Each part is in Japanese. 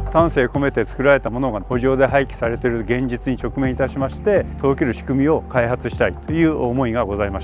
丹精込めて作られたものが圃場で廃棄されている現実に直面いたしまして、届ける仕組みを開発したいという思いがございました。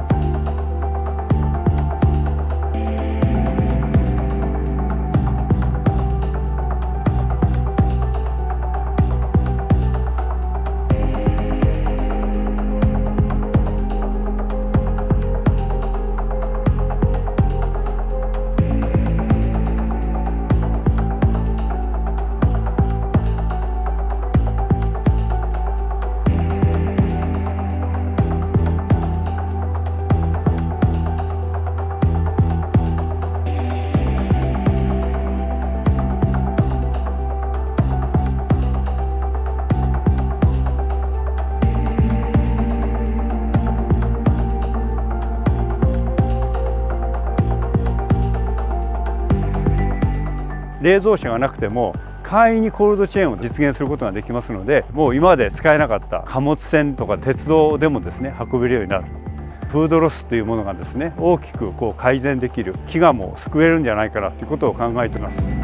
冷蔵車がなくても簡易にコールドチェーンを実現することができますので、もう今まで使えなかった貨物船とか鉄道でもですね運べるようになる。フードロスというものがですね大きく改善できる、飢餓も救えるんじゃないかなということを考えています。